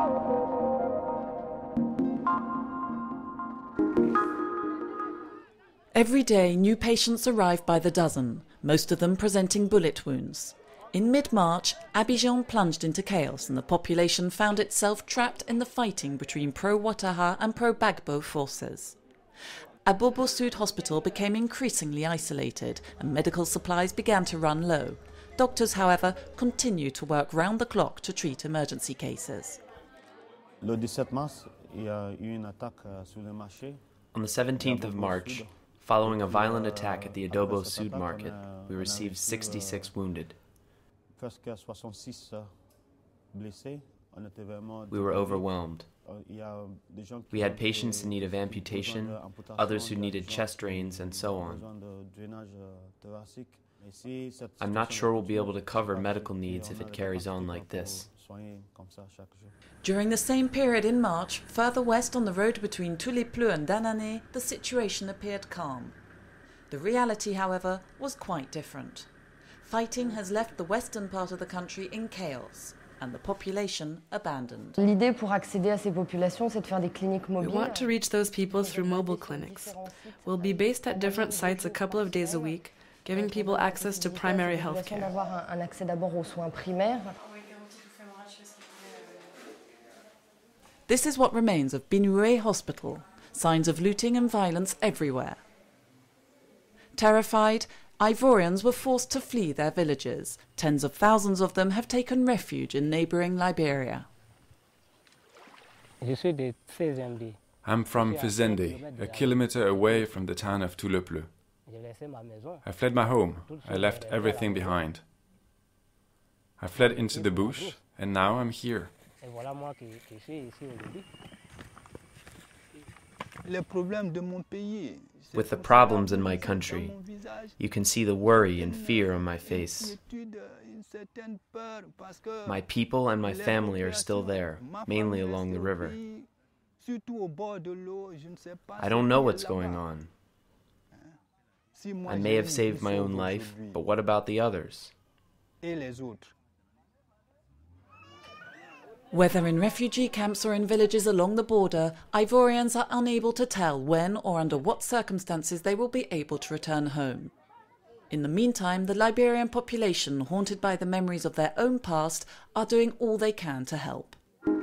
Every day, new patients arrive by the dozen, most of them presenting bullet wounds. In mid-March, Abidjan plunged into chaos and the population found itself trapped in the fighting between pro-Ouattara and pro-Gbagbo forces. Abobo Sud Hospital became increasingly isolated and medical supplies began to run low. Doctors, however, continue to work round the clock to treat emergency cases. Le 17 mars, il y a eu une attaque sur le marché. On the 17th of March, following a violent attack at the Adobo Sud market, we received 66 wounded. We were overwhelmed. We had patients in need of amputation, others who needed chest drains, and so on. I'm not sure we'll be able to cover medical needs if it carries on like this. During the same period in March, further west on the road between Toulipleu and Danane, the situation appeared calm. The reality, however, was quite different. Fighting has left the western part of the country in chaos and the population abandoned. L'idée pour accéder à ces populations, c'est de faire des cliniques mobiles. We want to reach those people through mobile clinics. We'll be based at different sites a couple of days a week, giving people access to primary health care. D'avoir un accès d'abord aux soins primaires. This is what remains of Binoué Hospital, signs of looting and violence everywhere. Terrified, Ivorians were forced to flee their villages. Tens of thousands of them have taken refuge in neighbouring Liberia. I'm from Fizende, a kilometre away from the town of Toulipleu. I fled my home. I left everything behind. I fled into the bush, and now I'm here. With the problems in my country, you can see the worry and fear on my face. My people and my family are still there, mainly along the river. I don't know what's going on. I may have saved my own life, but what about the others? Whether in refugee camps or in villages along the border, Ivorians are unable to tell when or under what circumstances they will be able to return home. In the meantime, the Liberian population, haunted by the memories of their own past, are doing all they can to help.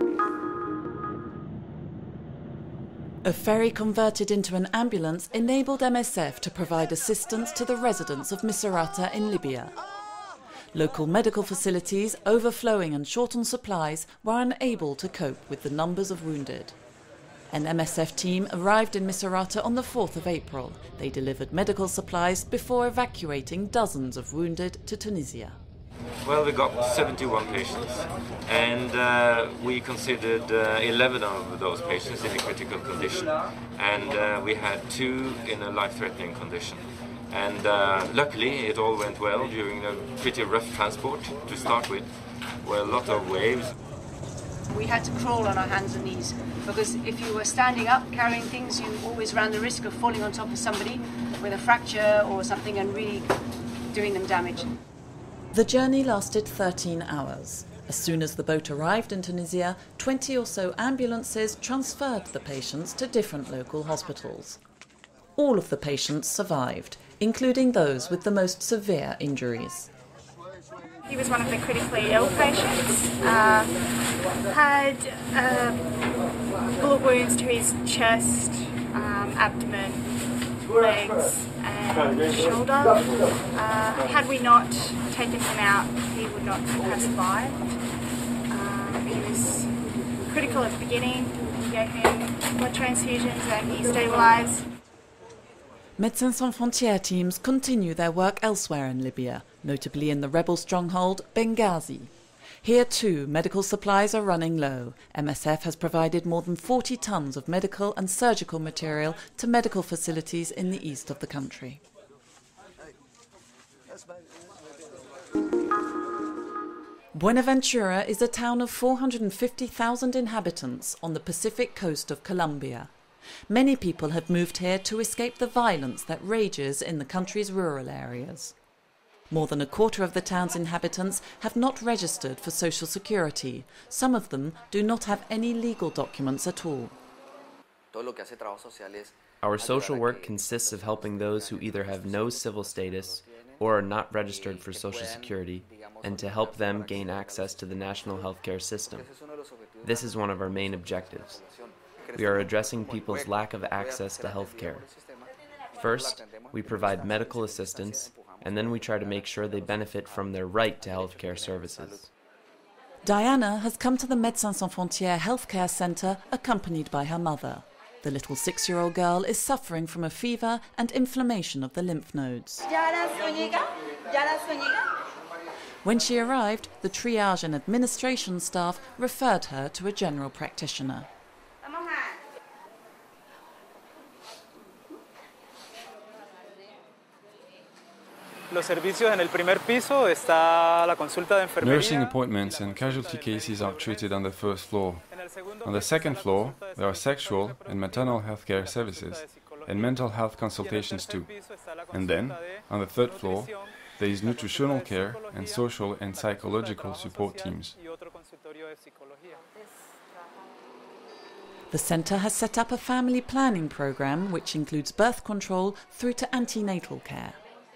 A ferry converted into an ambulance enabled MSF to provide assistance to the residents of Misrata in Libya. Local medical facilities, overflowing and short on supplies, were unable to cope with the numbers of wounded. An MSF team arrived in Misrata on the 4th of April. They delivered medical supplies before evacuating dozens of wounded to Tunisia. Well, we got 71 patients, and we considered 11 of those patients in a critical condition, and we had 2 in a life-threatening condition. And luckily it all went well during a pretty rough transport to start with, where a lot of waves. We had to crawl on our hands and knees because if you were standing up carrying things, you always ran the risk of falling on top of somebody with a fracture or something and really doing them damage. The journey lasted 13 hours. As soon as the boat arrived in Tunisia, 20 or so ambulances transferred the patients to different local hospitals. All of the patients survived, including those with the most severe injuries. He was one of the critically ill patients, had bullet wounds to his chest, abdomen, legs and shoulder. Had we not taken him out, he would not have survived. He was critical at the beginning. We gave him blood transfusions and he stabilised. Médecins Sans Frontières teams continue their work elsewhere in Libya, notably in the rebel stronghold Benghazi. Here too, medical supplies are running low. MSF has provided more than 40 tons of medical and surgical material to medical facilities in the east of the country. Buenaventura is a town of 450,000 inhabitants on the Pacific coast of Colombia. Many people have moved here to escape the violence that rages in the country's rural areas. More than a quarter of the town's inhabitants have not registered for social security. Some of them do not have any legal documents at all. Our social work consists of helping those who either have no civil status or are not registered for Social Security, and to help them gain access to the national healthcare system. This is one of our main objectives. We are addressing people's lack of access to healthcare. First, we provide medical assistance, and then we try to make sure they benefit from their right to healthcare services. Diana has come to the Médecins Sans Frontières healthcare centre accompanied by her mother. The little 6-year-old girl is suffering from a fever and inflammation of the lymph nodes. When she arrived, the triage and administration staff referred her to a general practitioner. Nursing appointments and casualty cases are treated on the first floor. On the second floor, there are sexual and maternal healthcare services and mental health consultations too. And then, on the third floor, there is nutritional care and social and psychological support teams. The centre has set up a family planning programme which includes birth control through to antenatal care.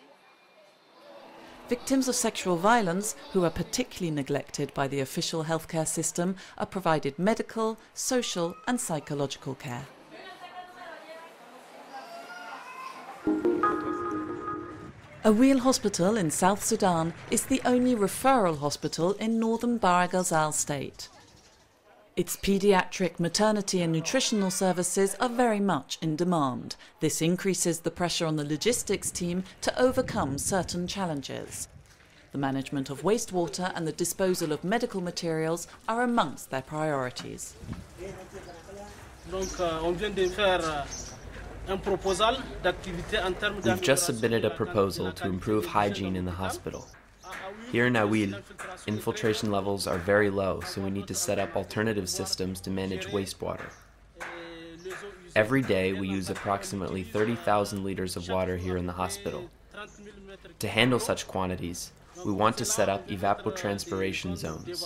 Victims of sexual violence, who are particularly neglected by the official healthcare system, are provided medical, social and psychological care. Awil Hospital in South Sudan is the only referral hospital in northern Bahr el Ghazal state. Its paediatric, maternity and nutritional services are very much in demand. This increases the pressure on the logistics team to overcome certain challenges. The management of wastewater and the disposal of medical materials are amongst their priorities. We've just submitted a proposal to improve hygiene in the hospital. Here in Awil, infiltration levels are very low, so we need to set up alternative systems to manage wastewater. Every day we use approximately 30,000 liters of water here in the hospital. To handle such quantities, we want to set up evapotranspiration zones.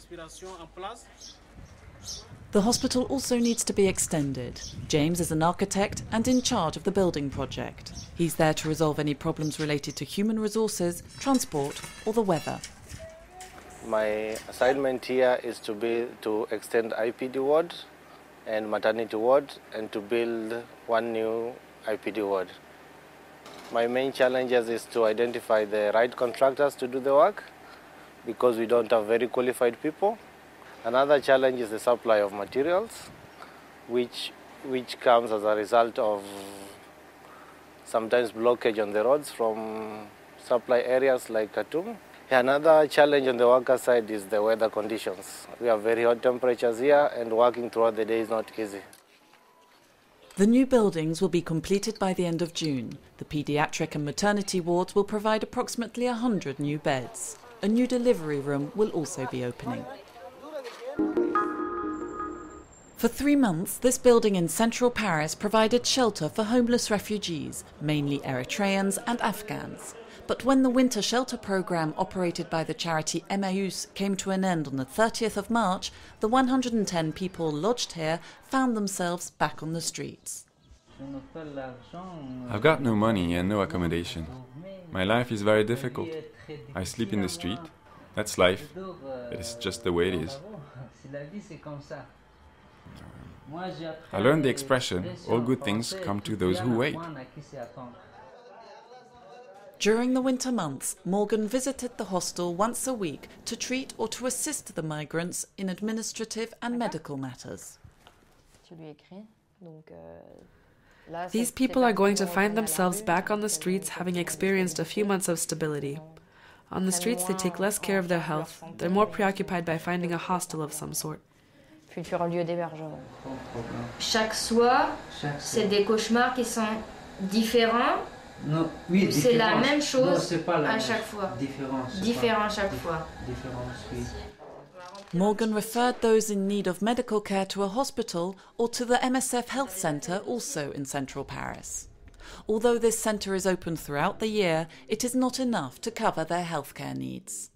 The hospital also needs to be extended. James is an architect and in charge of the building project. He's there to resolve any problems related to human resources, transport or the weather. My assignment here is to extend IPD ward and maternity ward and to build one new IPD ward. My main challenges is to identify the right contractors to do the work because we don't have very qualified people. Another challenge is the supply of materials, which comes as a result of sometimes blockage on the roads from supply areas like Khartoum. Another challenge on the worker side is the weather conditions. We have very hot temperatures here and working throughout the day is not easy. The new buildings will be completed by the end of June. The paediatric and maternity wards will provide approximately 100 new beds. A new delivery room will also be opening. For 3 months, this building in central Paris provided shelter for homeless refugees, mainly Eritreans and Afghans. But when the winter shelter programme operated by the charity Emmaüs came to an end on the 30th of March, the 110 people lodged here found themselves back on the streets. I've got no money and no accommodation. My life is very difficult. I sleep in the street. That's life. It is just the way it is. I learned the expression, all good things come to those who wait. During the winter months, Morgan visited the hostel once a week to treat or to assist the migrants in administrative and medical matters. These people are going to find themselves back on the streets having experienced a few months of stability. On the streets they take less care of their health, they're more preoccupied by finding a hostel of some sort. Chaque soir, c'est des cauchemars qui sont différents. Non, oui, c'est la même chose non, c'est pas la à chaque fois. Différent chaque fois. Oui. Morgan referred those in need of medical care to a hospital or to the MSF health centre, also in central Paris. Although this centre is open throughout the year, it is not enough to cover their healthcare needs.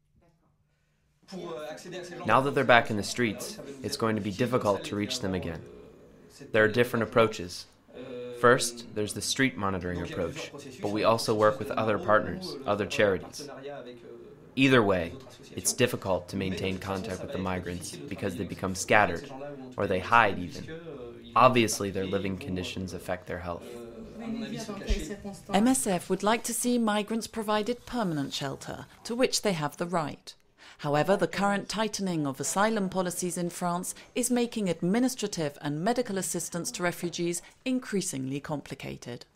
Now that they're back in the streets, it's going to be difficult to reach them again. There are different approaches. First, there's the street monitoring approach, but we also work with other partners, other charities. Either way, it's difficult to maintain contact with the migrants because they become scattered, or they hide even. Obviously, their living conditions affect their health. MSF would like to see migrants provided permanent shelter, to which they have the right. However, the current tightening of asylum policies in France is making administrative and medical assistance to refugees increasingly complicated.